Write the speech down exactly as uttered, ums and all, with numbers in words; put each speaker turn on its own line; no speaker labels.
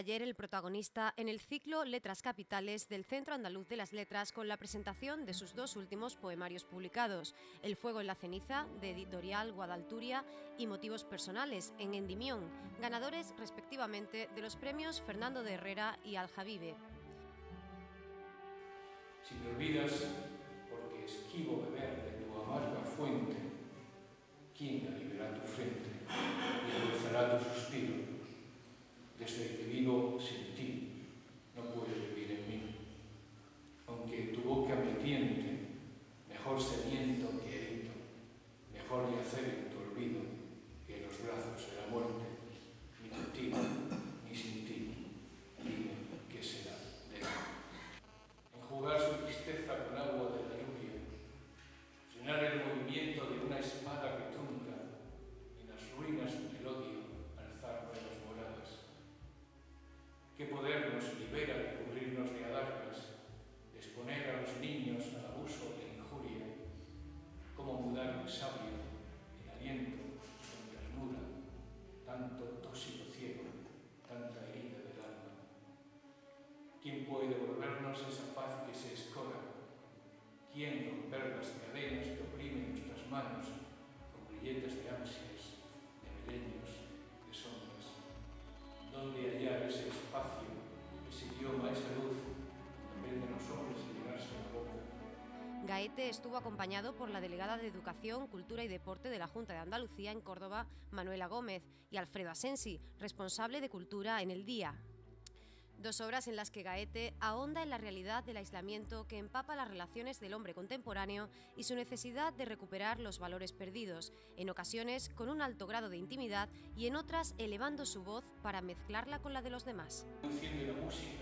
ayer el protagonista en el ciclo Letras Capitales del Centro Andaluz de las Letras con la presentación de sus dos últimos poemarios publicados, El fuego en la ceniza, de Editorial Guadalturia, y Motivos personales, en Endimión, ganadores respectivamente de los premios Fernando de Herrera y Aljavive.
Si me olvidas, porque esquivo beber de tu amarga fuente, ¿quién aliviará tu frente y endulzará tu suspiro? Desde que vivo sin ti, no puedes vivir en mí. Aunque tu boca me tiente, mejor sediento que herido, mejor yacer en tu olvido que en los brazos de la muerte, ni contigo, ni sin ti. Dime qué será de mí. Enjugar su tristeza con agua de la lluvia, frenar el movimiento de una espada que trunca, en las ruinas del odio alzar nuevas moradas. ¿Qué poder nos libera de cubrirnos de adargas, de exponer a los niños al abuso de injuria? ¿Cómo mudar en sabio, en aliento, en ternura, tanto tóxico ciego, tanta herida del alma? ¿Quién puede devolvernos esa paz que se escora? ¿Quién romper las cadenas que oprimen nuestras manos con grilletes de ansias, de milenios, de sombras? ¿Dónde hallar ese espacio, ese idioma, esa luz, donde aprenden los hombres a llenarse la boca?
Gaete estuvo acompañado por la delegada de Educación, Cultura y Deporte de la Junta de Andalucía en Córdoba, Manuela Gómez, y Alfredo Asensi, responsable de Cultura en el Día. Dos obras en las que Gaete ahonda en la realidad del aislamiento que empapa las relaciones del hombre contemporáneo y su necesidad de recuperar los valores perdidos, en ocasiones con un alto grado de intimidad y en otras elevando su voz para mezclarla con la de los demás.
La función de la música